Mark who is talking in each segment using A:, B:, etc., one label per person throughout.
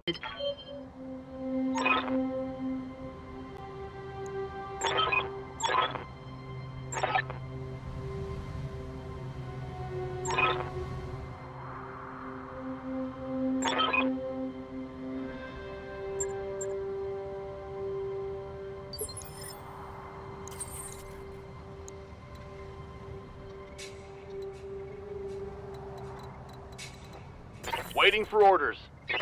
A: Waiting for orders.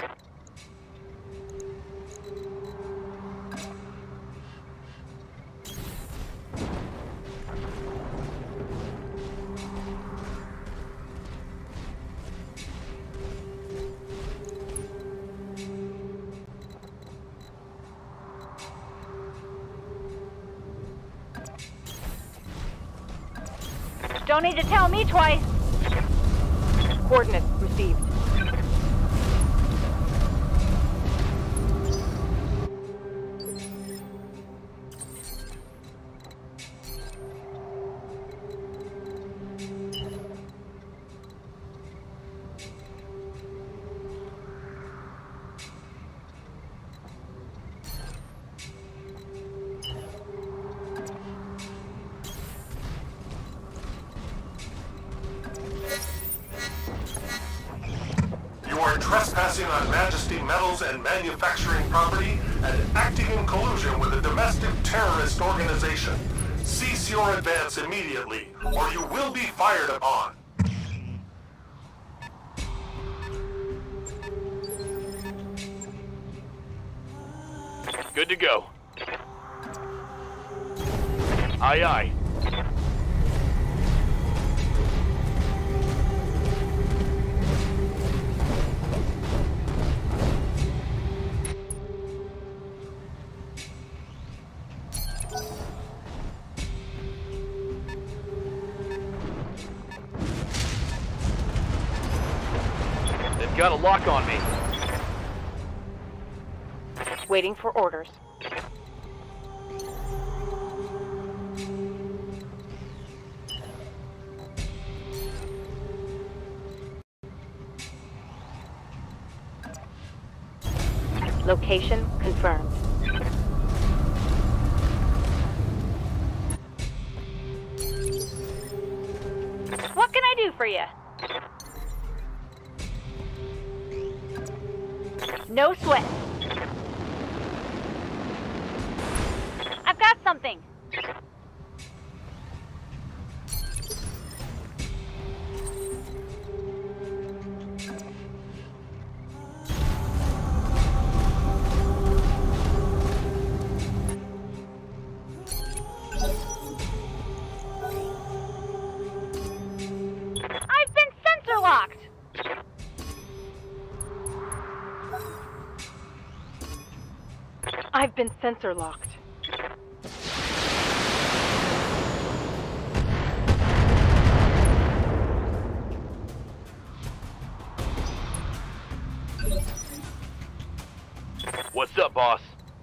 B: Don't need to tell me twice. Coordinates received.
C: Trespassing on Majesty Metals and manufacturing property and acting in collusion with a domestic terrorist organization. Cease your advance immediately, or you will be fired upon.
A: Good to go. Aye, aye. They've got a lock on me.
B: Waiting for orders. Location confirmed. What can I do for you? No sweat. I've got something. I've been sensor locked. I've been sensor locked.
A: What's up, boss?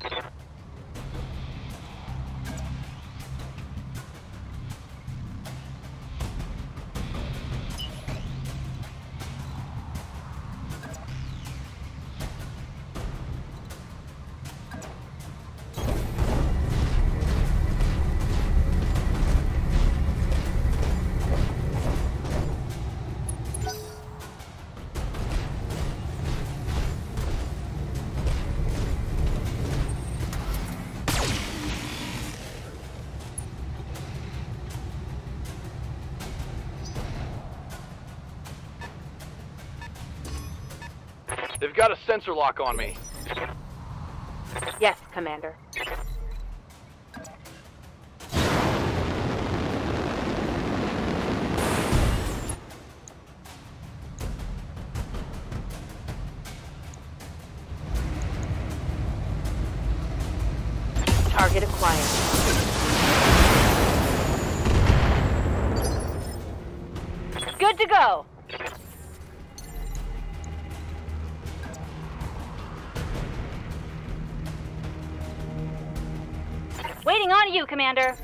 A: They've got a sensor lock on me.
B: Yes, Commander. Target acquired. Good to go. Waiting on you, Commander.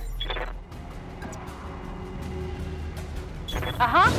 B: Uh-huh.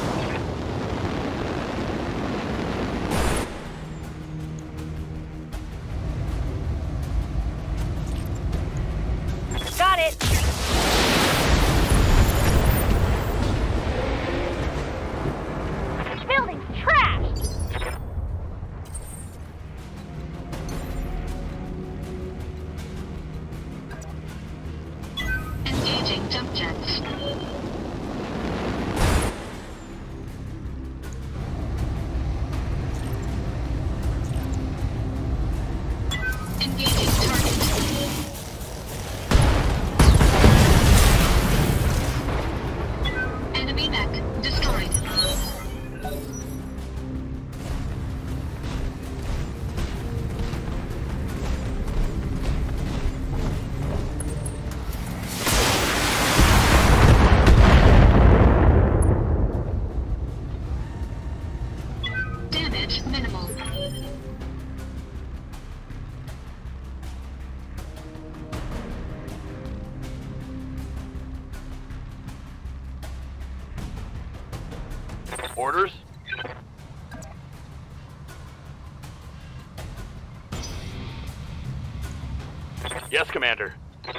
D: Damage minimal.
A: Orders? Yes, Commander.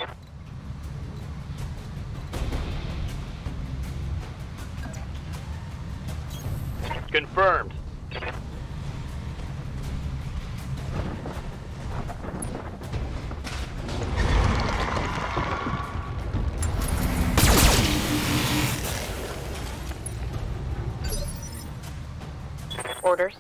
A: Confirmed.
B: Orders.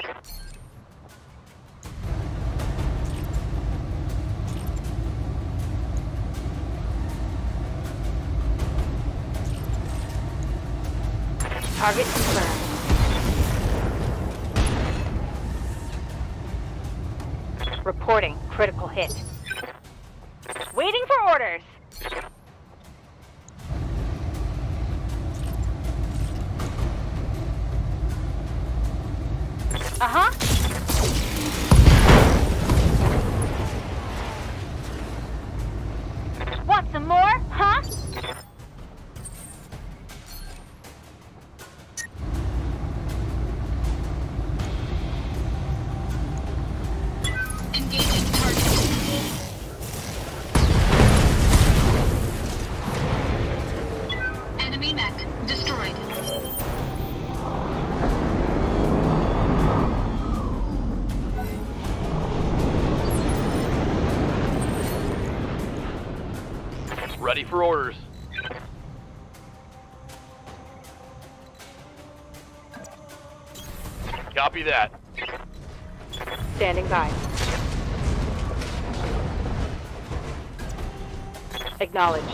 B: Target confirmed. Reporting critical hit. Waiting for orders. Uh-huh. Want some more, huh?
D: Engaging target. Enemy mech destroyed.
A: Ready for orders. Copy that.
B: Standing by. Acknowledged.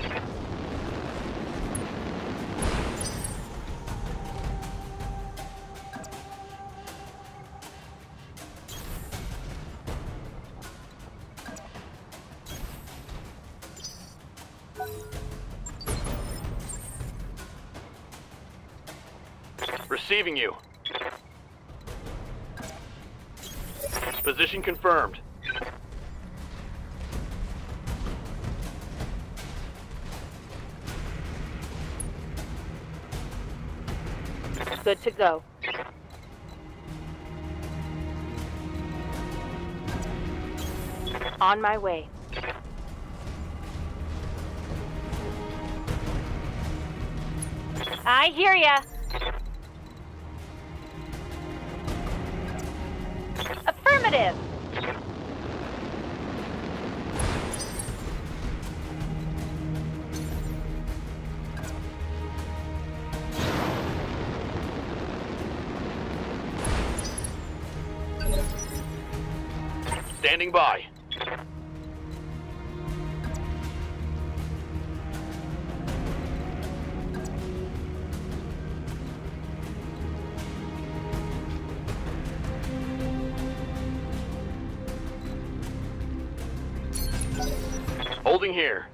A: Receiving you. Position confirmed.
B: Good to go. On my way. I hear ya. Affirmative.
A: Standing by. Holding here.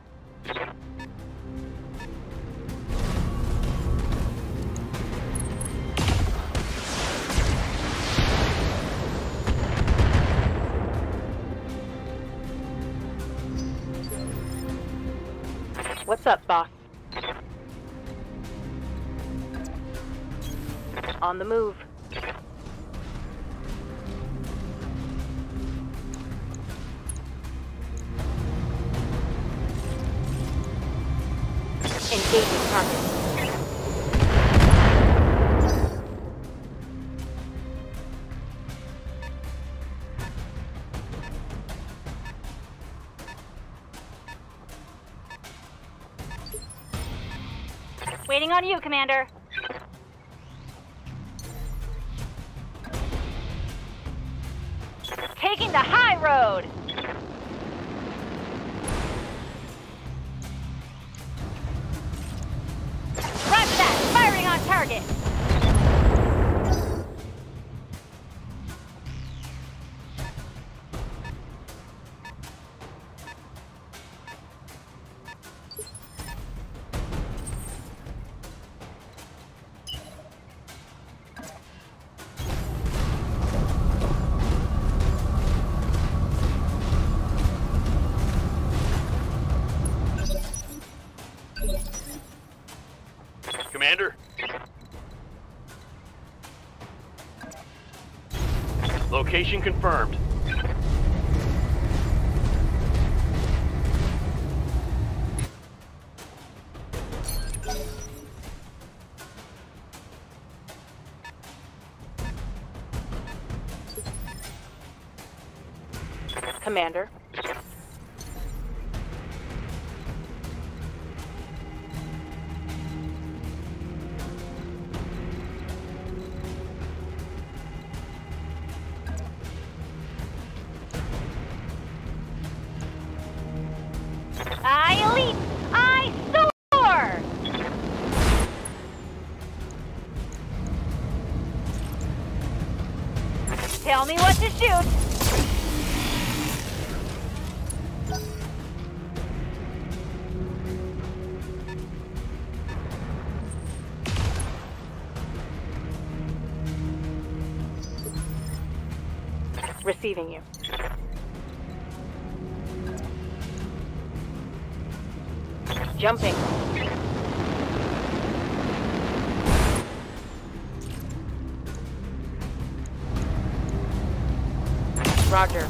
B: What's up, boss? On the move. Engaging target. Waiting on you, Commander. Taking the high road. Roger that. Firing on target.
A: Location confirmed.
B: Commander. I leap! I soar! Tell me what to shoot! Receiving you. Jumping. Roger.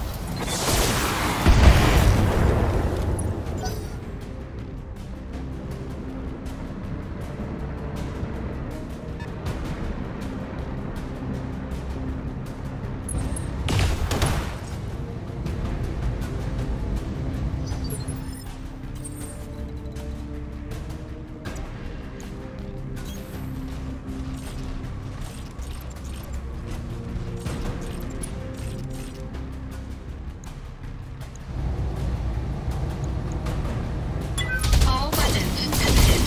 D: All weapons tested.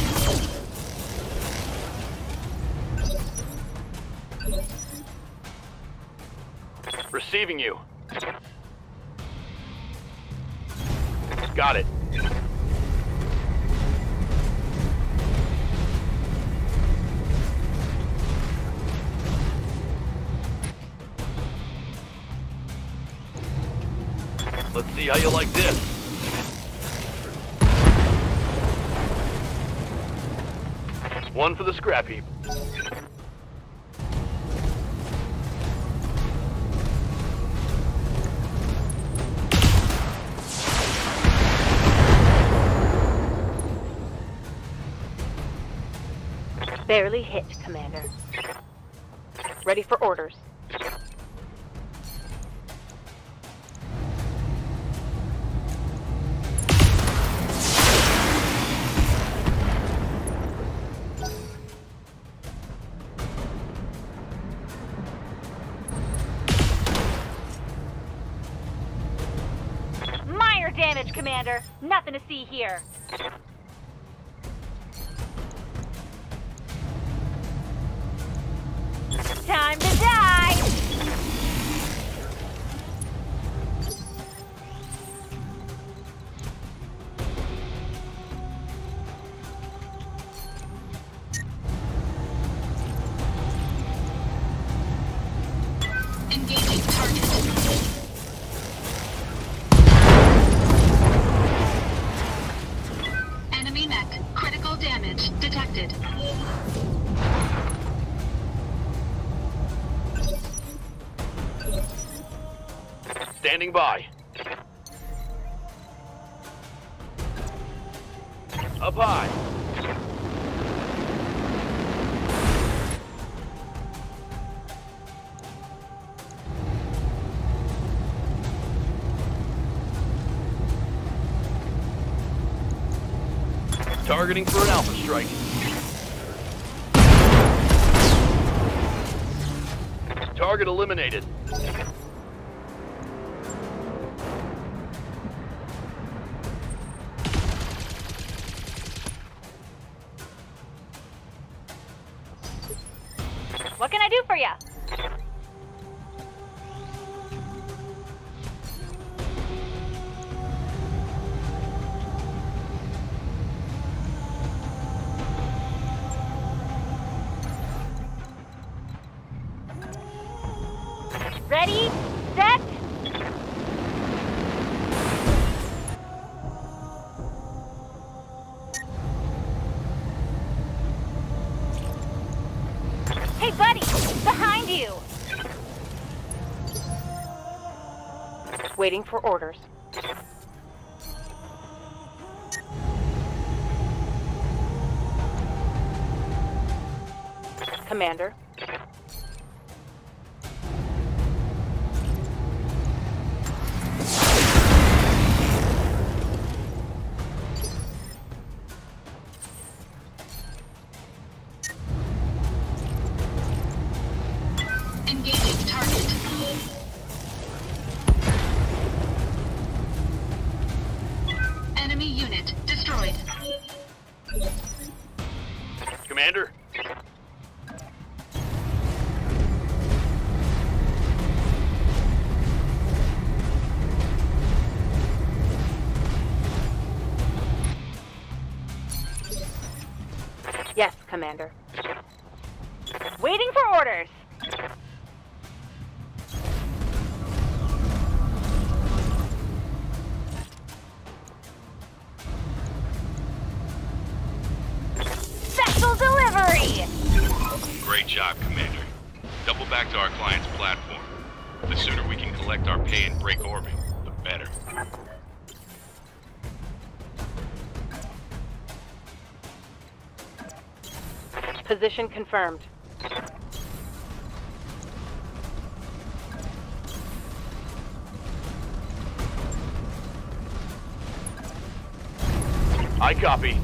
A: Receiving you. Got it. Let's see how you like this. One for the scrap heap.
B: Barely hit, Commander. Ready for orders. Minor damage, Commander. Nothing to see here. Time to die!
D: Engaging target. Enemy mech. Critical damage detected.
A: Standing by. Up high. Targeting for an alpha strike. Target eliminated.
B: What can I do for you? Ready, set. Hey, buddy, behind you. Waiting for orders. Commander.
D: Engaging target. Enemy unit destroyed.
A: Commander?
B: Yes, Commander. Waiting for orders. Vessel delivery!
E: Great job, Commander. Double back to our client's platform. The sooner we can collect our pay and break orbit, the better.
B: Position confirmed.
A: I copy.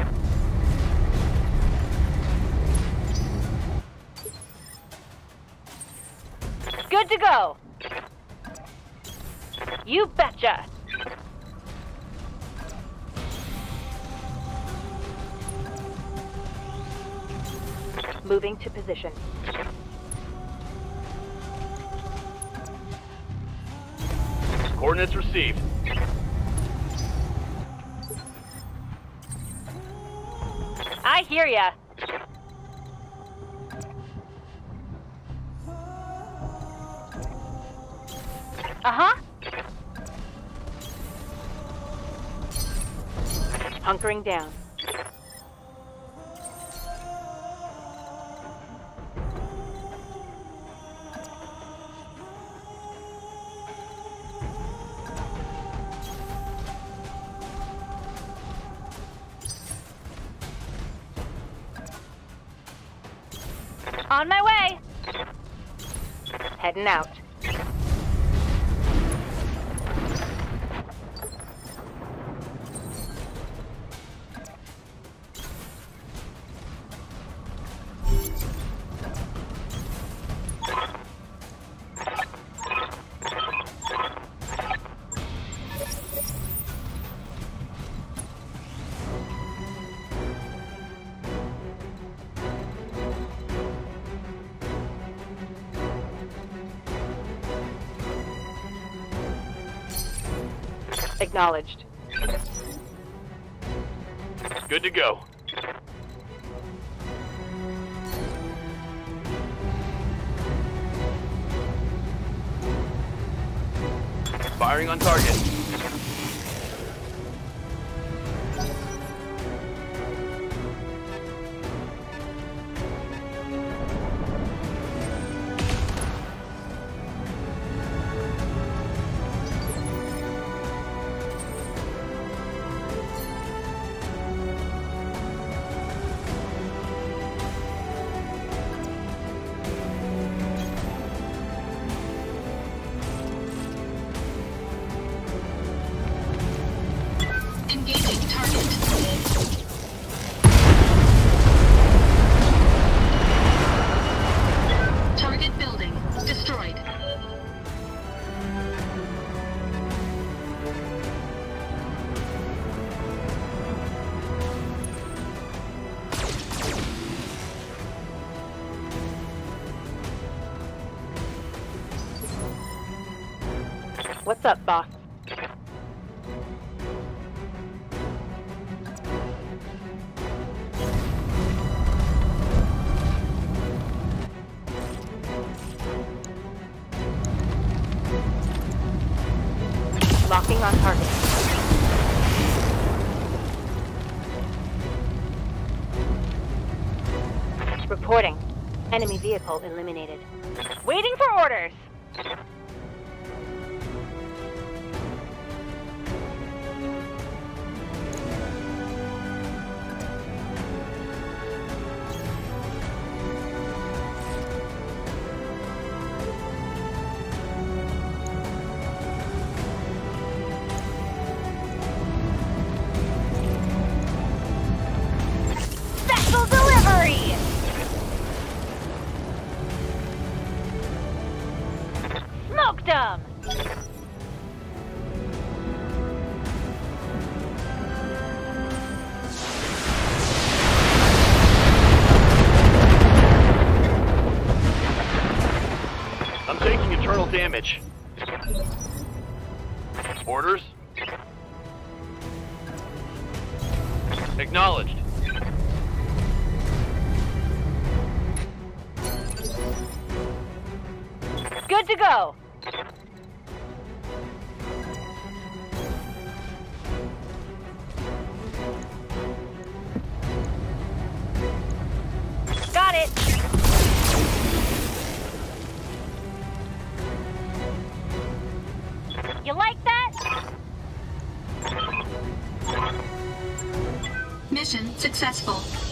B: Good to go. You betcha. Moving to position.
A: Coordinates received.
B: I hear ya. Uh-huh. Hunkering down. On my way. Heading out. Acknowledged.
A: Good to go. Firing on target.
D: Engaging target. Target building destroyed.
B: What's up, boss? Locking on target. Reporting. Enemy vehicle eliminated. Waiting for orders. Smoked 'em!
A: I'm taking internal damage. Orders? Acknowledged.
B: Good to go! Got it! You like that?
D: Mission successful.